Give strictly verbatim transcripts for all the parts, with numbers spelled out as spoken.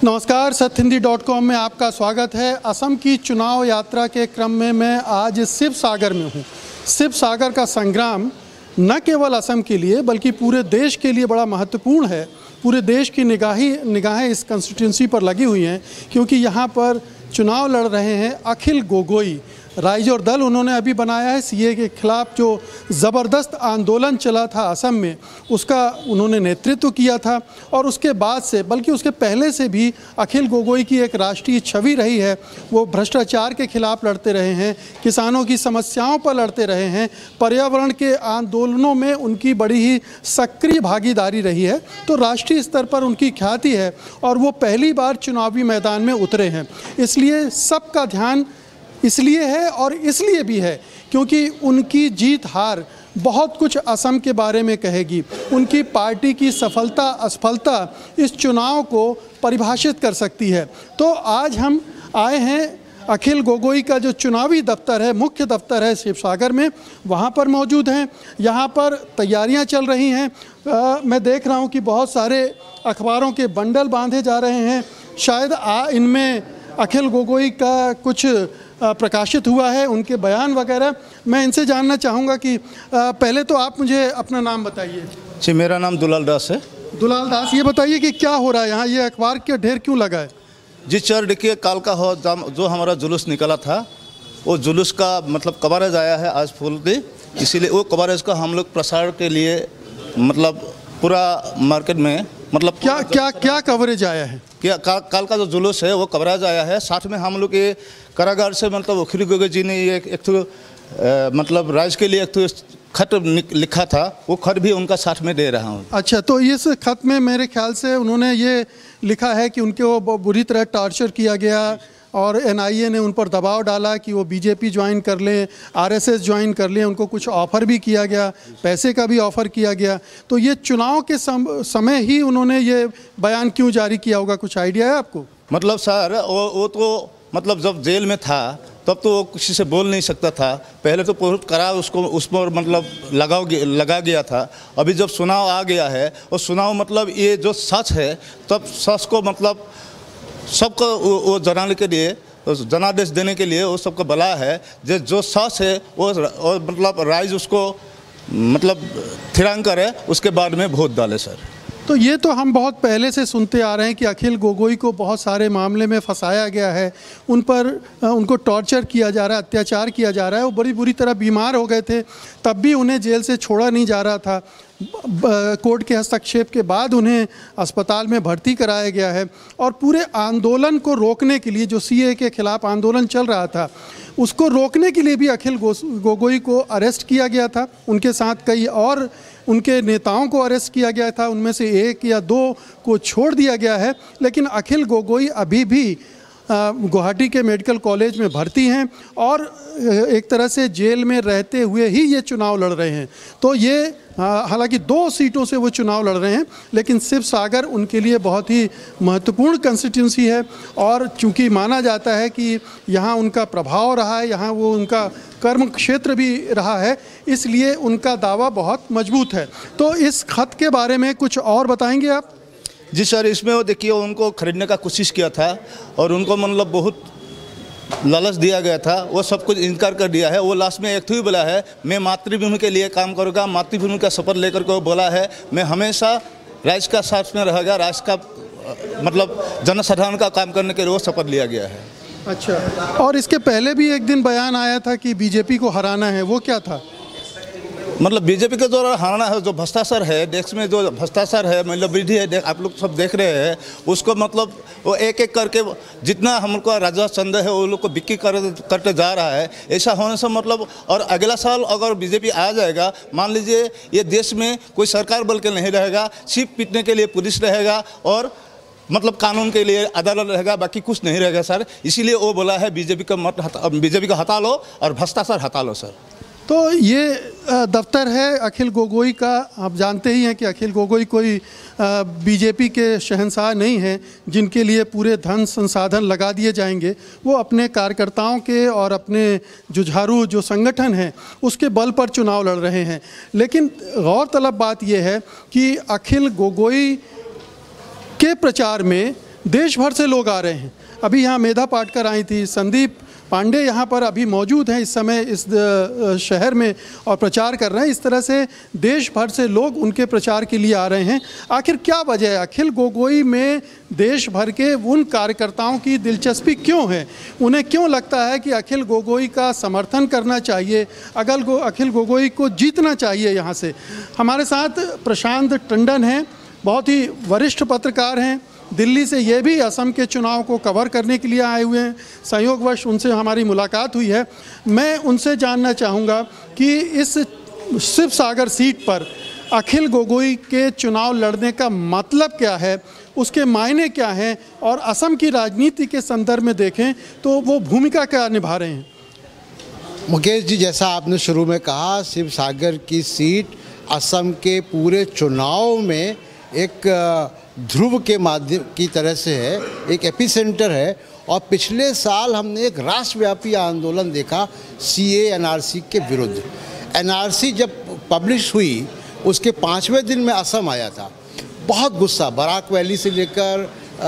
नमस्कार, Satya Hindi dot com में आपका स्वागत है। असम की चुनाव यात्रा के क्रम में मैं आज शिवसागर में हूँ। शिवसागर का संग्राम न केवल असम के लिए बल्कि पूरे देश के लिए बड़ा महत्वपूर्ण है। पूरे देश की निगाही निगाहें इस कंस्टिट्यूंसी पर लगी हुई हैं क्योंकि यहाँ पर चुनाव लड़ रहे हैं अखिल गोगोई। राइजोर दल उन्होंने अभी बनाया है। सीए के खिलाफ जो ज़बरदस्त आंदोलन चला था असम में, उसका उन्होंने नेतृत्व किया था और उसके बाद से, बल्कि उसके पहले से भी अखिल गोगोई की एक राष्ट्रीय छवि रही है। वो भ्रष्टाचार के खिलाफ लड़ते रहे हैं, किसानों की समस्याओं पर लड़ते रहे हैं, पर्यावरण के आंदोलनों में उनकी बड़ी ही सक्रिय भागीदारी रही है। तो राष्ट्रीय स्तर पर उनकी ख्याति है और वो पहली बार चुनावी मैदान में उतरे हैं। इसलिए सबका ध्यान इसलिए है और इसलिए भी है क्योंकि उनकी जीत हार बहुत कुछ असम के बारे में कहेगी। उनकी पार्टी की सफलता असफलता इस चुनाव को परिभाषित कर सकती है। तो आज हम आए हैं अखिल गोगोई का जो चुनावी दफ्तर है, मुख्य दफ्तर है शिवसागर में, वहाँ पर मौजूद हैं। यहाँ पर तैयारियाँ चल रही हैं। आ, मैं देख रहा हूँ कि बहुत सारे अखबारों के बंडल बांधे जा रहे हैं। शायद आ इनमें अखिल गोगोई का कुछ प्रकाशित हुआ है, उनके बयान वगैरह। मैं इनसे जानना चाहूँगा कि पहले तो आप मुझे अपना नाम बताइए। जी, मेरा नाम दुलाल दास है। दुलाल दास, ये बताइए कि क्या हो रहा है यहाँ, ये अखबार के ढेर क्यों लगा है? जी सर, देखिए काल का हो जो हमारा जुलूस निकला था, वो जुलूस का मतलब कवरेज आया है आज फुल डे, इसीलिए वो कवरेज का हम लोग प्रसार के लिए मतलब पूरा मार्केट में मतलब क्या क्या क्या कवरेज आया है? क्या का, काल का जो जुलूस है वो कवरेज आया है। साथ में हम लोग ये कारागार से मतलब अखिल गोगोई जी ने ये एक तो मतलब राज्य के लिए एक तो खत लिखा था, वो खत भी उनका साथ में दे रहा हूँ। अच्छा, तो इस खत में मेरे ख्याल से उन्होंने ये लिखा है कि उनके वो बुरी तरह टॉर्चर किया गया और एनआईए ने उन पर दबाव डाला कि वो बीजेपी ज्वाइन कर लें, आरएसएस ज्वाइन कर लें। उनको कुछ ऑफ़र भी किया गया, पैसे का भी ऑफ़र किया गया। तो ये चुनाव के सम, समय ही उन्होंने ये बयान क्यों जारी किया होगा, कुछ आइडिया है आपको? मतलब सर वो वो तो मतलब जब जेल में था तब तो वो किसी से बोल नहीं सकता था। पहले तो बहुत कड़ा उसको उस पर मतलब लगाव लगा गया था। अभी जब चुनाव आ गया है और चुनाव मतलब ये जो सच है, तब सच को मतलब सबको वो जनाने के लिए, जनादेश देने के लिए वो सबको बला है। जो जो सच है वो और मतलब राइज उसको मतलब थिरांग करे, उसके बाद में वोट डाले सर। तो ये तो हम बहुत पहले से सुनते आ रहे हैं कि अखिल गोगोई को बहुत सारे मामले में फंसाया गया है, उन पर उनको टॉर्चर किया जा रहा है, अत्याचार किया जा रहा है। वो बड़ी बुरी तरह बीमार हो गए थे, तब भी उन्हें जेल से छोड़ा नहीं जा रहा था। कोर्ट के हस्तक्षेप के बाद उन्हें अस्पताल में भर्ती कराया गया है और पूरे आंदोलन को रोकने के लिए, जो सीए के खिलाफ आंदोलन चल रहा था, उसको रोकने के लिए भी अखिल गोगोई को अरेस्ट किया गया था। उनके साथ कई और उनके नेताओं को अरेस्ट किया गया था, उनमें से एक या दो को छोड़ दिया गया है। लेकिन अखिल गोगोई अभी भी गुवाहाटी के मेडिकल कॉलेज में भर्ती हैं और एक तरह से जेल में रहते हुए ही ये चुनाव लड़ रहे हैं। तो ये हालांकि दो सीटों से वो चुनाव लड़ रहे हैं, लेकिन शिवसागर उनके लिए बहुत ही महत्वपूर्ण कंस्टिट्यूंसी है और चूंकि माना जाता है कि यहाँ उनका प्रभाव रहा है, यहाँ वो उनका कर्म क्षेत्र भी रहा है, इसलिए उनका दावा बहुत मजबूत है। तो इस खत के बारे में कुछ और बताएंगे आप? जी सर, इसमें वो देखिए उनको खरीदने का कोशिश किया था और उनको मतलब बहुत लालच दिया गया था, वो सब कुछ इनकार कर दिया है। वो लास्ट में एक ही बोला है, मैं मातृभूमि के लिए काम करूँगा, मातृभूमि का शपथ लेकर के वो बोला है, मैं हमेशा राज्य का साथ में रहेगा, राज्य का मतलब जनसाधारण का काम करने के लिए वो शपथ लिया गया है। अच्छा, और इसके पहले भी एक दिन बयान आया था कि बीजेपी को हराना है, वो क्या था? मतलब बीजेपी के द्वारा हराना है, जो भ्रष्टाचार है देश में, जो भ्रष्टाचार है मतलब वृद्धि है, आप लोग सब देख रहे हैं उसको। मतलब वो एक एक करके जितना हमको राजस्व चंदा है वो लोग को बिक्री कर करते जा रहा है। ऐसा होने से मतलब और अगला साल अगर बीजेपी आ जाएगा, मान लीजिए ये देश में कोई सरकार बल के नहीं रहेगा, सिर्फ पीटने के लिए पुलिस रहेगा और मतलब कानून के लिए अदालत रहेगा, बाकी कुछ नहीं रहेगा सर। इसीलिए वो बोला है बीजेपी का मत बीजेपी का हटा लो और भ्रष्टाचार हटा लो सर। तो ये दफ्तर है अखिल गोगोई का। आप जानते ही हैं कि अखिल गोगोई कोई बीजेपी के शहंशाह नहीं हैं जिनके लिए पूरे धन संसाधन लगा दिए जाएंगे। वो अपने कार्यकर्ताओं के और अपने जुझारू जो संगठन हैं उसके बल पर चुनाव लड़ रहे हैं। लेकिन गौरतलब बात यह है कि अखिल गोगोई के प्रचार में देश भर से लोग आ रहे हैं। अभी यहाँ मेधा पाटकर आई थी, संदीप पांडे यहाँ पर अभी मौजूद हैं इस समय इस शहर में और प्रचार कर रहे हैं। इस तरह से देश भर से लोग उनके प्रचार के लिए आ रहे हैं। आखिर क्या वजह है? अखिल गोगोई में देश भर के उन कार्यकर्ताओं की दिलचस्पी क्यों है? उन्हें क्यों लगता है कि अखिल गोगोई का समर्थन करना चाहिए, अगल गो अखिल गोगोई को जीतना चाहिए? यहाँ से हमारे साथ प्रशांत टंडन हैं, बहुत ही वरिष्ठ पत्रकार हैं, दिल्ली से ये भी असम के चुनाव को कवर करने के लिए आए हुए हैं। संयोगवश उनसे हमारी मुलाकात हुई है। मैं उनसे जानना चाहूँगा कि इस शिव सागर सीट पर अखिल गोगोई के चुनाव लड़ने का मतलब क्या है, उसके मायने क्या हैं, और असम की राजनीति के संदर्भ में देखें तो वो भूमिका क्या निभा रहे हैं। मुकेश जी, जैसा आपने शुरू में कहा, शिव सागर की सीट असम के पूरे चुनाव में एक ध्रुव के माध्यम की तरह से है, एक एपिसेंटर है। और पिछले साल हमने एक राष्ट्रव्यापी आंदोलन देखा सीए एनआरसी के विरुद्ध। एनआरसी जब पब्लिश हुई उसके पाँचवें दिन में असम आया था, बहुत गुस्सा, बराक वैली से लेकर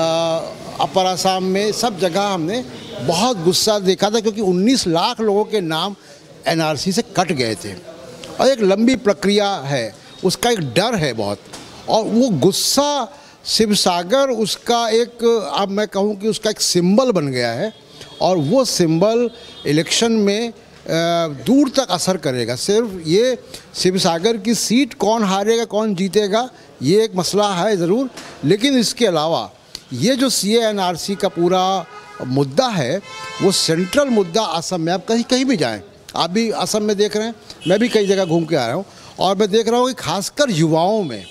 अपर असम में सब जगह हमने बहुत गुस्सा देखा था, क्योंकि उन्नीस लाख लोगों के नाम एनआरसी से कट गए थे और एक लंबी प्रक्रिया है, उसका एक डर है बहुत। और वो गुस्सा शिव सागर उसका एक, अब मैं कहूँ कि उसका एक सिंबल बन गया है, और वो सिंबल इलेक्शन में दूर तक असर करेगा। सिर्फ ये शिव सागर की सीट कौन हारेगा कौन जीतेगा ये एक मसला है ज़रूर, लेकिन इसके अलावा ये जो सी ए एन आर सी का पूरा मुद्दा है वो सेंट्रल मुद्दा असम में। आप कहीं कहीं भी जाएं, आप भी असम में देख रहे हैं, मैं भी कई जगह घूम के आ रहा हूँ, और मैं देख रहा हूँ कि खासकर युवाओं में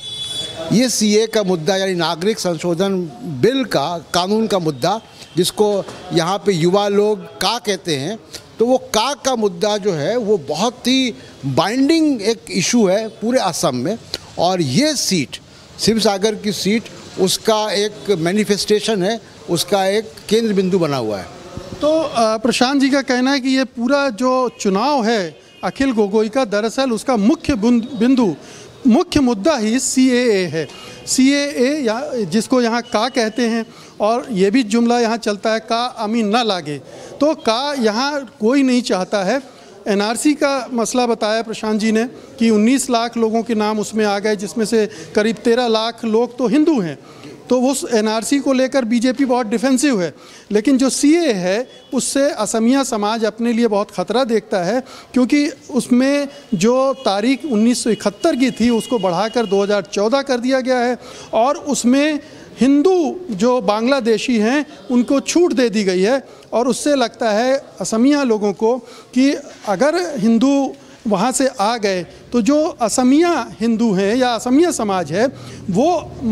ये सीए का मुद्दा, यानी नागरिक संशोधन बिल का, कानून का मुद्दा, जिसको यहाँ पे युवा लोग का कहते हैं, तो वो का का मुद्दा जो है वो बहुत ही बाइंडिंग एक इशू है पूरे असम में। और ये सीट, शिव सागर की सीट, उसका एक मैनिफेस्टेशन है, उसका एक केंद्र बिंदु बना हुआ है। तो प्रशांत जी का कहना है कि ये पूरा जो चुनाव है अखिल गोगोई का, दरअसल उसका मुख्य बिंदु, मुख्य मुद्दा ही सी ए ए है। सी ए ए या जिसको यहाँ का कहते हैं, और ये भी जुमला यहाँ चलता है, का अमीन ना लागे। तो का यहाँ कोई नहीं चाहता है। एन आर सी का मसला बताया प्रशांत जी ने कि उन्नीस लाख लोगों के नाम उसमें आ गए, जिसमें से करीब तेरह लाख लोग तो हिंदू हैं। तो उस एन आर सी को लेकर बीजेपी बहुत डिफेंसिव है। लेकिन जो सी ए है उससे असमिया समाज अपने लिए बहुत ख़तरा देखता है, क्योंकि उसमें जो तारीख उन्नीस सौ इकहत्तर की थी उसको बढ़ाकर दो हज़ार चौदह कर दिया गया है, और उसमें हिंदू जो बांग्लादेशी हैं उनको छूट दे दी गई है। और उससे लगता है असमिया लोगों को कि अगर हिंदू वहाँ से आ गए तो जो असमिया हिंदू हैं या असमिया समाज है वो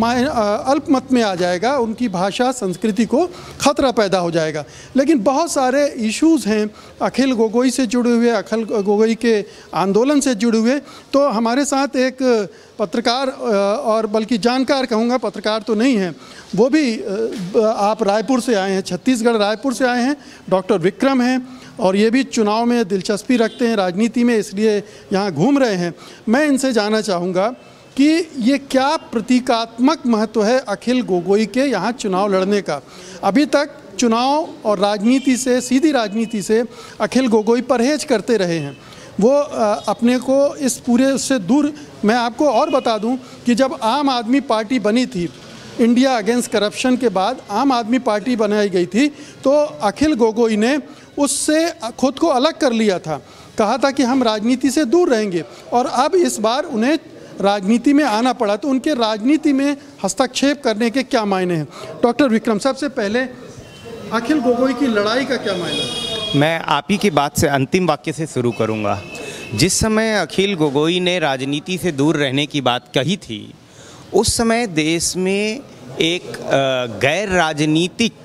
अल्पमत में आ जाएगा, उनकी भाषा संस्कृति को खतरा पैदा हो जाएगा। लेकिन बहुत सारे इश्यूज़ हैं अखिल गोगोई से जुड़े हुए, अखिल गोगोई के आंदोलन से जुड़े हुए। तो हमारे साथ एक पत्रकार, और बल्कि जानकार कहूँगा, पत्रकार तो नहीं है, वो भी आप रायपुर से आए हैं, छत्तीसगढ़ रायपुर से आए हैं, डॉक्टर विक्रम हैं, और ये भी चुनाव में दिलचस्पी रखते हैं, राजनीति में, इसलिए यहाँ घूम रहे हैं। मैं इनसे जानना चाहूँगा कि ये क्या प्रतीकात्मक महत्व है अखिल गोगोई के यहाँ चुनाव लड़ने का। अभी तक चुनाव और राजनीति से, सीधी राजनीति से अखिल गोगोई परहेज करते रहे हैं, वो अपने को इस पूरे से दूर। मैं आपको और बता दूं कि जब आम आदमी पार्टी बनी थी, इंडिया अगेंस्ट करप्शन के बाद आम आदमी पार्टी बनाई गई थी, तो अखिल गोगोई ने उससे खुद को अलग कर लिया था, कहा था कि हम राजनीति से दूर रहेंगे, और अब इस बार उन्हें राजनीति में आना पड़ा। तो उनके राजनीति में हस्तक्षेप करने के क्या मायने हैं? डॉक्टर विक्रम, सबसे पहले अखिल गोगोई की लड़ाई का क्या मायना है? मैं आप ही की बात से अंतिम वाक्य से शुरू करूंगा। जिस समय अखिल गोगोई ने राजनीति से दूर रहने की बात कही थी, उस समय देश में एक गैर राजनीतिक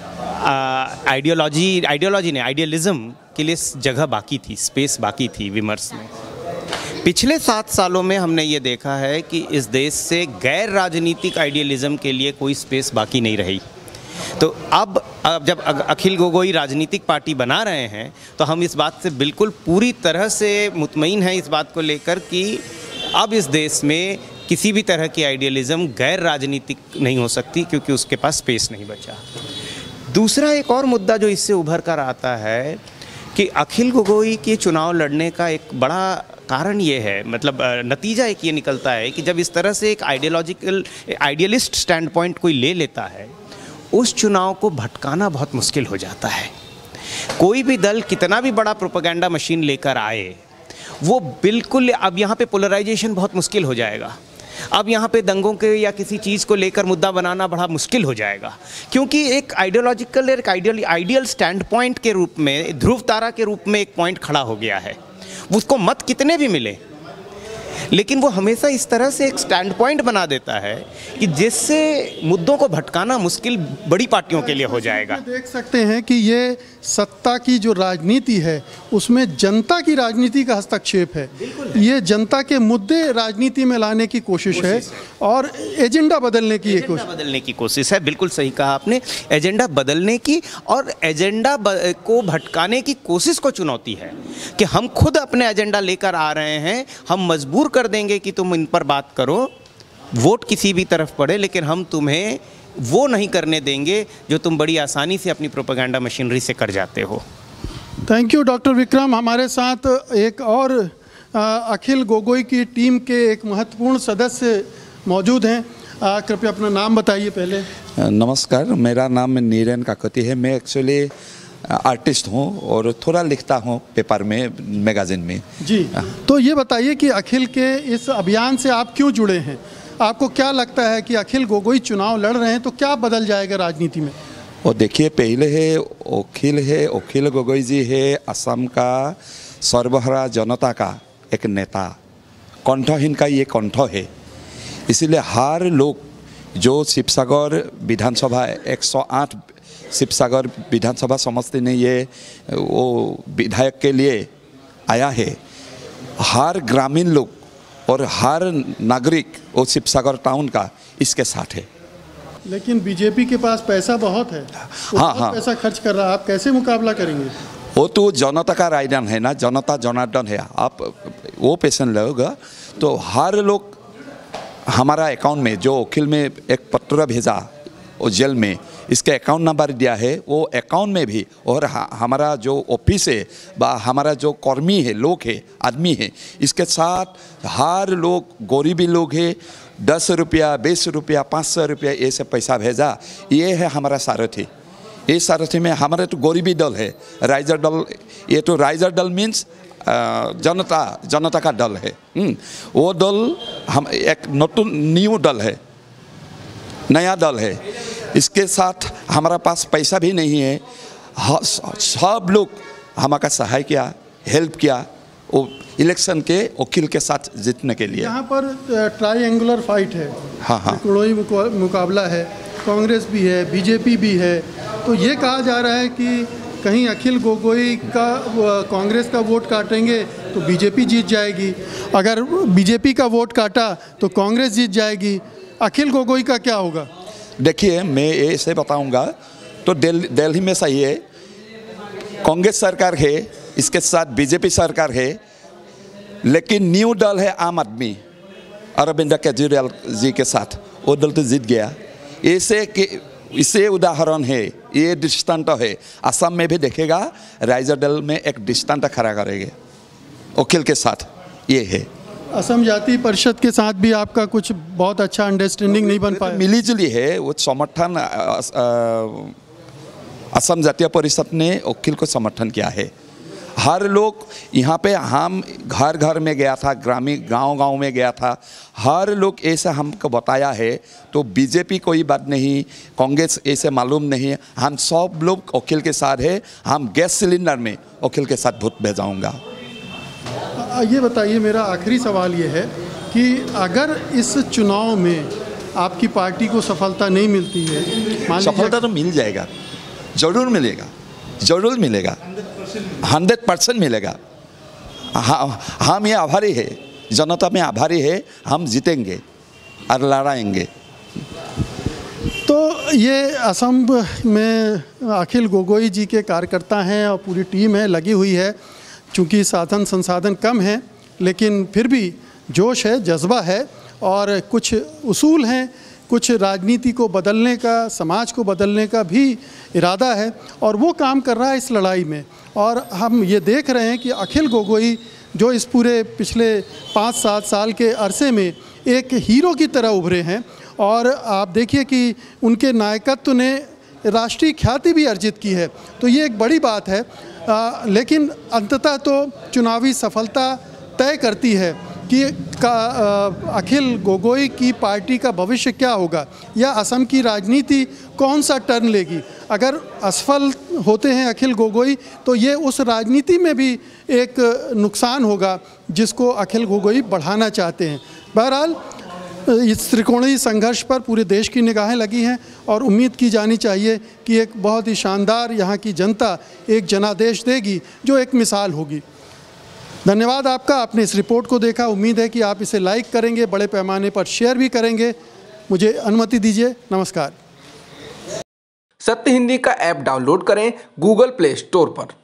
आइडियोलॉजी आइडियोलॉजी ने आइडियलिज्म के लिए जगह बाकी थी, स्पेस बाकी थी विमर्श में। पिछले सात सालों में हमने ये देखा है कि इस देश से गैर राजनीतिक आइडियलिज्म के लिए कोई स्पेस बाकी नहीं रही। तो अब अब जब अखिल गोगोई राजनीतिक पार्टी बना रहे हैं तो हम इस बात से बिल्कुल पूरी तरह से मुतमईन हैं इस बात को लेकर कि अब इस देश में किसी भी तरह की आइडियलिज्म गैर राजनीतिक नहीं हो सकती, क्योंकि उसके पास स्पेस नहीं बचा। दूसरा एक और मुद्दा जो इससे उभर कर आता है कि अखिल गोगोई के चुनाव लड़ने का एक बड़ा कारण ये है, मतलब नतीजा एक ये निकलता है कि जब इस तरह से एक आइडियोलॉजिकल आइडियलिस्ट स्टैंड पॉइंट कोई ले लेता है, उस चुनाव को भटकाना बहुत मुश्किल हो जाता है। कोई भी दल कितना भी बड़ा प्रोपेगेंडा मशीन लेकर आए, वो बिल्कुल, अब यहाँ पे पोलराइजेशन बहुत मुश्किल हो जाएगा। अब यहाँ पे दंगों के या किसी चीज़ को लेकर मुद्दा बनाना बड़ा मुश्किल हो जाएगा, क्योंकि एक आइडियोलॉजिकल एक आइडियल आइडियल स्टैंड पॉइंट के रूप में, ध्रुव तारा के रूप में एक पॉइंट खड़ा हो गया है। उसको मत कितने भी मिले, लेकिन वो हमेशा इस तरह से एक स्टैंड पॉइंट बना देता है कि जिससे मुद्दों को भटकाना मुश्किल बड़ी पार्टियों के लिए हो जाएगा। देख सकते हैं कि ये सत्ता की जो राजनीति है उसमें जनता की राजनीति का हस्तक्षेप है। ये जनता के मुद्दे राजनीति में लाने की कोशिश, कोशिश है, है और एजेंडा बदलने की एजेंडा कोशिश बदलने की कोशिश है। बिल्कुल सही कहा आपने, एजेंडा बदलने की और एजेंडा को भटकाने की कोशिश को चुनौती है कि हम खुद अपने एजेंडा लेकर आ रहे हैं, हम मजबूर कर देंगे कि तुम इन पर बात करो, वोट किसी भी तरफ पड़े, लेकिन हम तुम्हें वो नहीं करने देंगे जो तुम बड़ी आसानी से अपनी प्रोपेगेंडा मशीनरी से कर जाते हो। Thank you doctor Vikram. हमारे साथ एक और आ, अखिल गोगोई की टीम के एक महत्वपूर्ण सदस्य मौजूद हैं। आ, कृपया अपना नाम बताइए पहले। नमस्कार, मेरा नाम नीरेन काकती है। मैं एक्चुअली आर्टिस्ट हूँ और थोड़ा लिखता हूँ पेपर में, मैगजीन में। जी, तो ये बताइए कि अखिल के इस अभियान से आप क्यों जुड़े हैं? आपको क्या लगता है कि अखिल गोगोई चुनाव लड़ रहे हैं तो क्या बदल जाएगा राजनीति में? और देखिए, पहले है अखिल है अखिल गोगोई जी है असम का सर्वहारा जनता का एक नेता, कंठहीन का ये कंठ है। इसीलिए हर लोग जो शिवसागर विधानसभा एक सौ आठ शिवसागर विधानसभा समष्टि ने ये वो विधायक के लिए आया है, हर ग्रामीण लोग और हर नागरिक वो शिवसागर टाउन का इसके साथ है। लेकिन बीजेपी के पास पैसा बहुत है, हाँ हाँ पैसा खर्च कर रहा है, आप कैसे मुकाबला करेंगे? वो तो जनता का रायदान है ना, जनता जनार्दन है। आप वो पेशेंट लोगा तो हर लोग हमारा अकाउंट में, जो अखिल में एक पत्र भेजा वो जेल में, इसके अकाउंट नंबर दिया है, वो अकाउंट में भी, और हमारा जो ऑफिस है बा हमारा जो कर्मी है, लोग है, आदमी है, इसके साथ हर लोग गरीबी लोग है, दस रुपया बीस रुपया पाँच सौ रुपया ये सब पैसा भेजा। ये है हमारा सारथी। ये सारथी में हमारे तो गरीबी दल है, राइजर दल। ये तो राइजर दल मीन्स जनता जनता का दल है। वो दल हम एक नतून न्यू दल है, नया दल है। इसके साथ हमारा पास पैसा भी नहीं है। सब लोग हमारा सहाय किया, हेल्प किया वो इलेक्शन के अखिल के साथ जीतने के लिए। यहाँ पर ट्रायंगुलर फाइट है, हाँ हाँ त्रिकोणीय मुकाबला है, कांग्रेस भी है, बीजेपी भी है। तो ये कहा जा रहा है कि कहीं अखिल गोगोई का कांग्रेस का वोट काटेंगे तो बीजेपी जीत जाएगी, अगर बीजेपी का वोट काटा तो कांग्रेस जीत जाएगी। अखिल गोगोई का क्या होगा? देखिए, मैं ऐसे बताऊंगा तो दिल्ली में सही है, कांग्रेस सरकार है, इसके साथ बीजेपी सरकार है, लेकिन न्यू दल है आम आदमी अरविंद केजरीवाल जी के साथ, वो दल तो जीत गया। ऐसे कि इसे उदाहरण है, ये दृष्टांत है। असम में भी देखेगा, राइजर दल में एक दृष्टांत खड़ा करेंगे अखिल के साथ, ये है। असम जाति परिषद के साथ भी आपका कुछ बहुत अच्छा अंडरस्टैंडिंग नहीं बन पाया? मिली जुली है, वो समर्थन असम जातीय परिषद ने अखिल को समर्थन किया है। हर लोग यहाँ पे, हम घर घर में गया था, ग्रामीण गांव गांव में गया था, हर लोग ऐसे हमको बताया है। तो बीजेपी कोई बात नहीं, कांग्रेस ऐसे मालूम नहीं, हम सब लोग अखिल के साथ है। हम गैस सिलेंडर में अखिल के साथ वोट भेजाऊंगा। ये बताइए, मेरा आखिरी सवाल ये है कि अगर इस चुनाव में आपकी पार्टी को सफलता नहीं मिलती है, सफलता तो मिल जाएगा, जरूर मिलेगा, जरूर मिलेगा, हंड्रेड परसेंट मिलेगा। हाँ, हम ये आभारी है, जनता में आभारी है, हम जीतेंगे और लड़ाएंगे। तो ये असम में अखिल गोगोई जी के कार्यकर्ता हैं और पूरी टीम है, लगी हुई है। चूँकि साधन संसाधन कम है, लेकिन फिर भी जोश है, जज्बा है और कुछ उसूल हैं, कुछ राजनीति को बदलने का, समाज को बदलने का भी इरादा है और वो काम कर रहा है इस लड़ाई में। और हम ये देख रहे हैं कि अखिल गोगोई जो इस पूरे पिछले पाँच सात साल के अरसे में एक हीरो की तरह उभरे हैं और आप देखिए कि उनके नायकत्व ने राष्ट्रीय ख्याति भी अर्जित की है, तो ये एक बड़ी बात है। आ, लेकिन अंततः तो चुनावी सफलता तय करती है कि का आ, अखिल गोगोई की पार्टी का भविष्य क्या होगा या असम की राजनीति कौन सा टर्न लेगी। अगर असफल होते हैं अखिल गोगोई तो ये उस राजनीति में भी एक नुकसान होगा जिसको अखिल गोगोई बढ़ाना चाहते हैं। बहरहाल इस त्रिकोणीय संघर्ष पर पूरे देश की निगाहें लगी हैं और उम्मीद की जानी चाहिए कि एक बहुत ही शानदार यहाँ की जनता एक जनादेश देगी जो एक मिसाल होगी। धन्यवाद आपका, आपने इस रिपोर्ट को देखा। उम्मीद है कि आप इसे लाइक करेंगे, बड़े पैमाने पर शेयर भी करेंगे। मुझे अनुमति दीजिए, नमस्कार। सत्य हिंदी का ऐप डाउनलोड करें गूगल प्ले स्टोर पर।